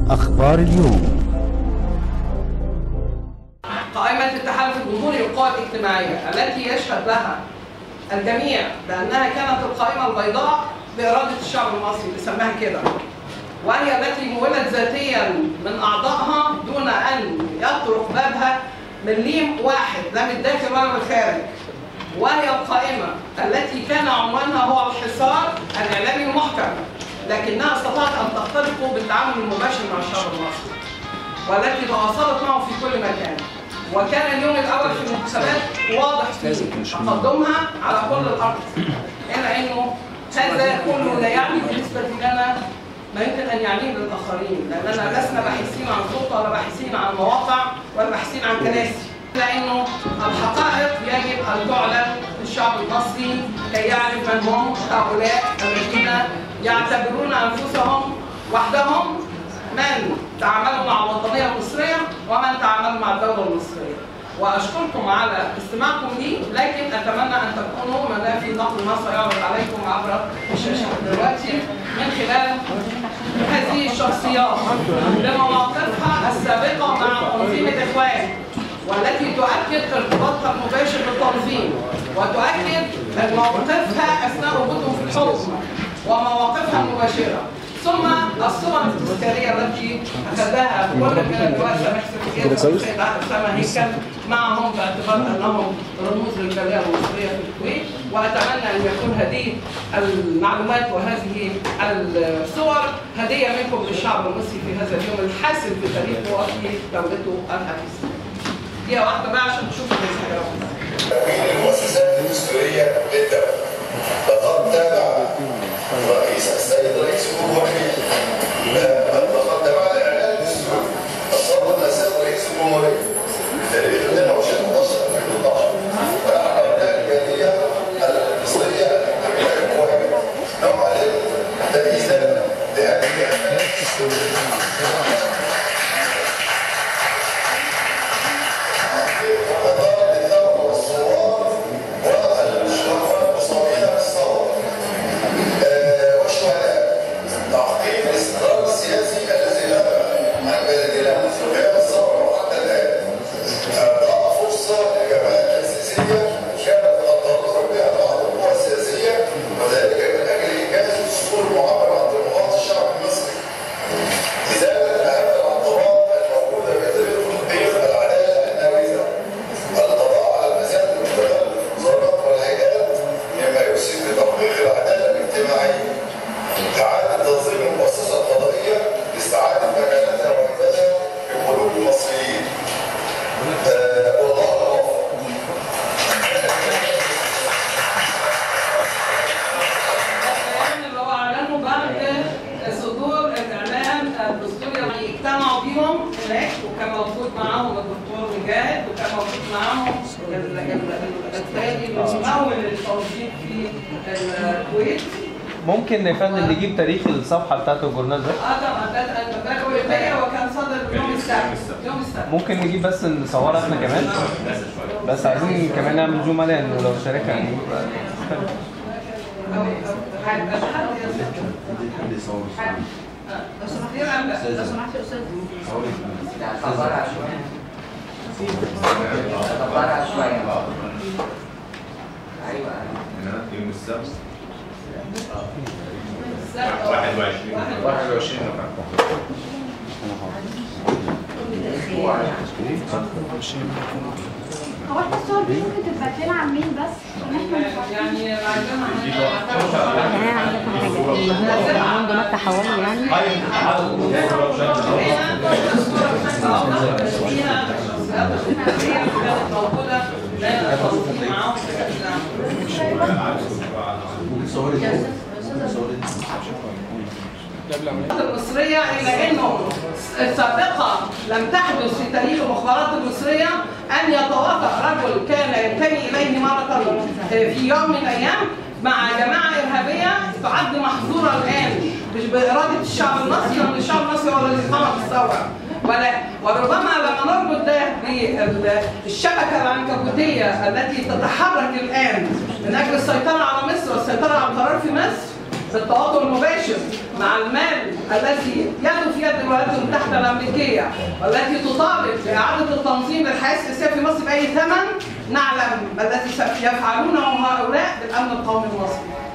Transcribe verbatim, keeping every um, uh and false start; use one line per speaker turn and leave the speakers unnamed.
أخبار اليوم.
قائمة التحالف الجمهوري للقوى الاجتماعية التي يشهد لها الجميع بأنها كانت القائمة البيضاء بإرادة الشعب المصري اللي سماها كده، وهي التي مولت ذاتيا من أعضائها دون أن يطرق بابها من ليم واحد لا من الداخل ولا من الخارج، وهي القائمة التي كان عنوانها هو الحصار الإعلامي المحكم، لكنها استطاعت أن تخترق بالتعامل المباشر مع الشعب المصري، والتي تواصلت معه في كل مكان. وكان اليوم الأول في الانتخابات واضح في تقدمها على كل الأرض، إلا أنه هذا كله لا يعني بالنسبة لنا ما يمكن أن يعنيه للآخرين، لأننا لسنا باحثين عن سلطة ولا باحثين عن مواقع ولا باحثين عن كراسي، لأنه الحقائق يجب أن تعلن للشعب المصري كي يعرف من هم هؤلاء الذين يعتبرون أنفسهم وحدهم من تعاملوا مع الوطنية المصرية ومن تعاملوا مع الدولة المصرية. وأشكركم على استماعكم لي، لكن أتمنى أن تكونوا من في نقل ما سيعرض عليكم عبر الشاشة دلوقتي من خلال هذه الشخصيات بمواقفها السابقة مع تنظيم الإخوان، والتي تؤكد ارتباطها المباشر بالتنظيم وتؤكد موقفها أثناء وجودهم في الحكم ومواقفها المباشرة، ثم الصور التذكاريه التي اخذها كل من اللواء سامح سكرتير والسيد اسامه هيكل معهم باعتبار انهم رموز للجاليه المصريه في الكويت. واتمنى ان يكون هذه المعلومات وهذه الصور هديه منكم للشعب المصري في هذا اليوم الحاسم في تاريخه وفي دولته الحديثه. دي واحده بقى عشان تشوفوا التذكارات.
المؤسسات الدستوريه للدوله لقد تابع رئيس السيد رئيس الجمهوريه لقد تابع الاعلان الدستوري الصادر السيد رئيس الجمهوريه تاريخ اثنين وعشرين أغسطس ألفين واثني عشر فأعلن الجاليه المصريه الامريكيه نوعا تأييدا لهذه الاعلان الدستوري.
ممكن يا فندم نجيب تاريخ الصفحه بتاعت الجورنال ده؟
اه طبعا ده ده وكان صدر يوم السبت يوم السبت.
ممكن نجيب بس نصورها احنا كمان، بس عايزين كمان نعمل زوم عليها انه لو شاركها يعني
لو سمحت يا استاذ لو سمحت يا استاذ
طبعا طبعا شويه ايوه
يوم السبت
واحد وعشرين
واحد وعشرين
هو احنا الصور دي ممكن تبقى لنا على الميل بس
يعني عندنا
حاجه عندنا التحول يعني
المصرية إلا أنه السابقة لم تحدث في تاريخ المخابرات المصرية أن يتواطأ رجل كان ينتمي إليه مرة في يوم من الأيام مع جماعة إرهابية تعد محظورة الآن مش بإرادة الشعب المصري، لأن الشعب المصري هو الذي قام بالثورة، وربما لما نربط ده بالشبكة العنكبوتية التي تتحرك الآن من أجل السيطرة على مصر والسيطرة على القرار في مصر، بالتواطؤ المباشر مع المال الذي يده في يد الولايات المتحده الامريكيه والتي تطالب باعاده التنظيم للحياه السياسيه في مصر باي ثمن، نعلم ما الذي سيفعلونه هؤلاء بالامن القومي المصري.